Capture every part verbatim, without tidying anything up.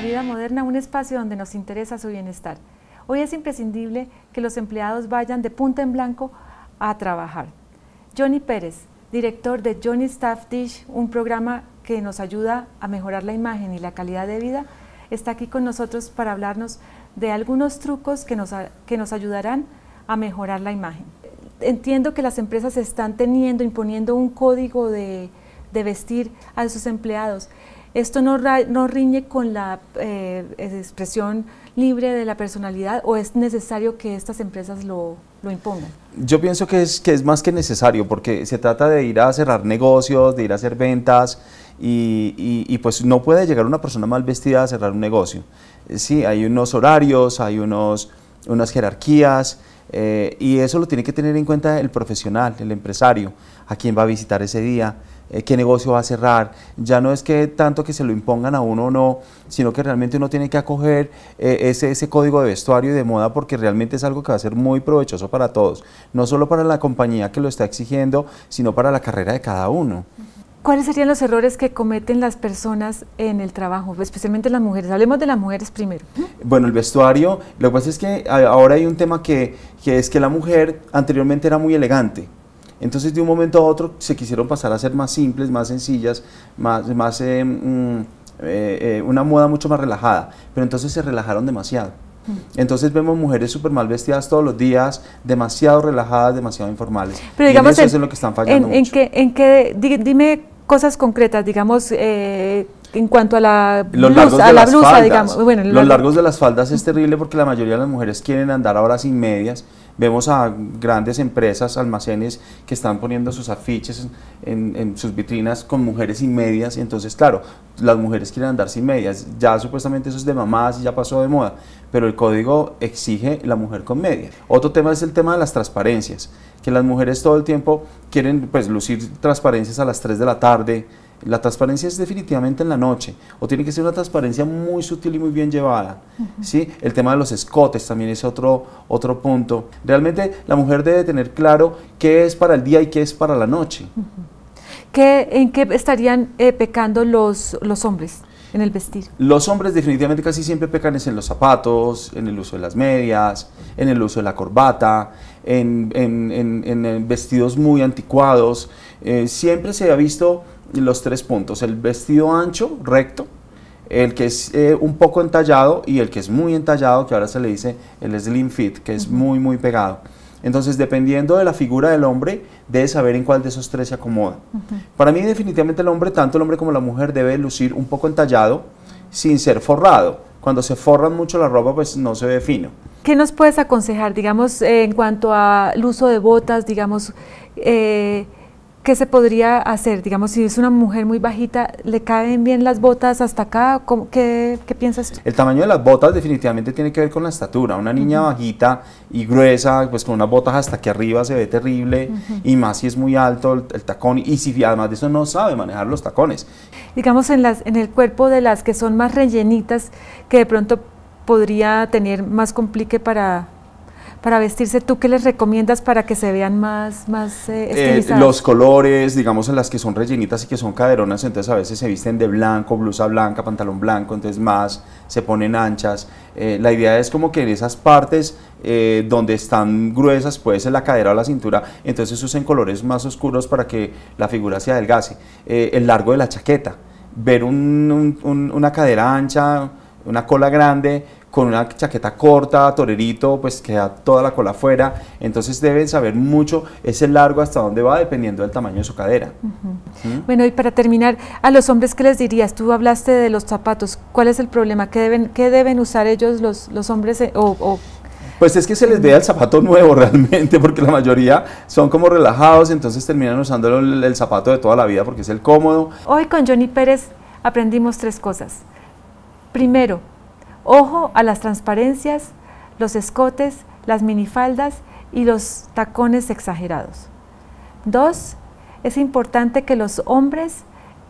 Vida Moderna, un espacio donde nos interesa su bienestar. Hoy es imprescindible que los empleados vayan de punta en blanco a trabajar. Johnny Pérez, director de Johnny Staff Dish, un programa que nos ayuda a mejorar la imagen y la calidad de vida, está aquí con nosotros para hablarnos de algunos trucos que nos, que nos ayudarán a mejorar la imagen. Entiendo que las empresas están teniendo, imponiendo un código de, de vestir a sus empleados. ¿Esto no, no riñe con la eh, expresión libre de la personalidad o es necesario que estas empresas lo, lo impongan? Yo pienso que es, que es más que necesario, porque se trata de ir a cerrar negocios, de ir a hacer ventas y, y, y pues no puede llegar una persona mal vestida a cerrar un negocio. Sí, hay unos horarios, hay unos, unas jerarquías eh, y eso lo tiene que tener en cuenta el profesional, el empresario, a quién va a visitar ese día, eh, qué negocio va a cerrar. Ya no es que tanto que se lo impongan a uno o no, sino que realmente uno tiene que acoger eh, ese, ese código de vestuario y de moda, porque realmente es algo que va a ser muy provechoso para todos, no solo para la compañía que lo está exigiendo, sino para la carrera de cada uno. ¿Cuáles serían los errores que cometen las personas en el trabajo, especialmente las mujeres? Hablemos de las mujeres primero. Bueno, el vestuario, lo que pasa es que ahora hay un tema que, que es que la mujer anteriormente era muy elegante. Entonces de un momento a otro se quisieron pasar a ser más simples, más sencillas, más, más eh, mm, eh, eh, una moda mucho más relajada, pero entonces se relajaron demasiado. Entonces vemos mujeres súper mal vestidas todos los días, demasiado relajadas, demasiado informales. Pero digamos, y en eso en, es en lo que están fallando en, mucho. En que, en que, dime cosas concretas, digamos, eh, en cuanto a la los blusa, largos de a la las blusa, faldas. digamos. Bueno, los largo. largos de las faldas es terrible porque la mayoría de las mujeres quieren andar ahora sin medias. Vemos a grandes empresas, almacenes que están poniendo sus afiches en, en sus vitrinas con mujeres sin medias, y entonces claro, las mujeres quieren andar sin medias, ya supuestamente eso es de mamás y ya pasó de moda, pero el código exige la mujer con media. Otro tema es el tema de las transparencias, que las mujeres todo el tiempo quieren pues lucir transparencias a las tres de la tarde. La transparencia es definitivamente en la noche, o tiene que ser una transparencia muy sutil y muy bien llevada. Uh-huh. ¿Sí? El tema de los escotes también es otro, otro punto. Realmente la mujer debe tener claro qué es para el día y qué es para la noche. Uh-huh. ¿Qué, ¿En qué estarían eh, pecando los, los hombres en el vestir? Los hombres definitivamente casi siempre pecan es en los zapatos, en el uso de las medias, en el uso de la corbata, en, en, en, en vestidos muy anticuados. Eh, siempre se ha visto los tres puntos: el vestido ancho, recto, el que es eh, un poco entallado y el que es muy entallado, que ahora se le dice el slim fit, que es uh-huh. muy muy pegado. Entonces, dependiendo de la figura del hombre, debe saber en cuál de esos tres se acomoda. Uh-huh. Para mí definitivamente el hombre, tanto el hombre como la mujer, debe lucir un poco entallado sin ser forrado. Cuando se forran mucho la ropa, pues no se ve fino. ¿Qué nos puedes aconsejar, digamos, eh, en cuanto al uso de botas, digamos, eh, ¿qué se podría hacer? Digamos, si es una mujer muy bajita, ¿le caen bien las botas hasta acá? ¿Qué, qué piensas tú? El tamaño de las botas definitivamente tiene que ver con la estatura. Una niña uh-huh. bajita y gruesa, pues con unas botas hasta aquí arriba se ve terrible, uh-huh. y más si es muy alto el, el tacón, y si además de eso no sabe manejar los tacones. Digamos, en, las, en el cuerpo de las que son más rellenitas, que de pronto podría tener más complique para... para vestirse, ¿tú qué les recomiendas para que se vean más, más eh, estilizadas? Eh, los colores, digamos, en las que son rellenitas y que son caderonas, entonces a veces se visten de blanco, blusa blanca, pantalón blanco, entonces más se ponen anchas. Eh, la idea es como que en esas partes eh, donde están gruesas, puede ser la cadera o la cintura, entonces usen colores más oscuros para que la figura se adelgace. Eh, el largo de la chaqueta, ver un, un, un, una cadera ancha, una cola grande, con una chaqueta corta, torerito, pues queda toda la cola afuera, entonces deben saber mucho ese largo hasta dónde va, dependiendo del tamaño de su cadera. Uh-huh. ¿Mm? Bueno, y para terminar, a los hombres, ¿qué les dirías? Tú hablaste de los zapatos, ¿cuál es el problema? ¿Qué deben, qué deben usar ellos los, los hombres? Eh, o, o Pues es que se les vea el zapato nuevo realmente, porque la mayoría son como relajados, entonces terminan usando el, el zapato de toda la vida porque es el cómodo. Hoy con Johnny Pérez aprendimos tres cosas. Primero, ojo a las transparencias, los escotes, las minifaldas y los tacones exagerados. Dos, es importante que los hombres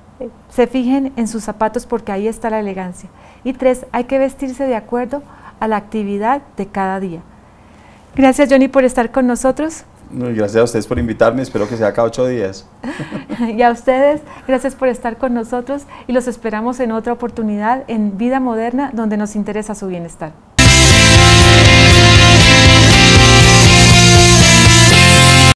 se fijen en sus zapatos porque ahí está la elegancia. Y tres, hay que vestirse de acuerdo a la actividad de cada día. Gracias, Johnny, por estar con nosotros. Gracias a ustedes por invitarme, espero que sea cada ocho días. Y a ustedes, gracias por estar con nosotros y los esperamos en otra oportunidad en Vida Moderna, donde nos interesa su bienestar.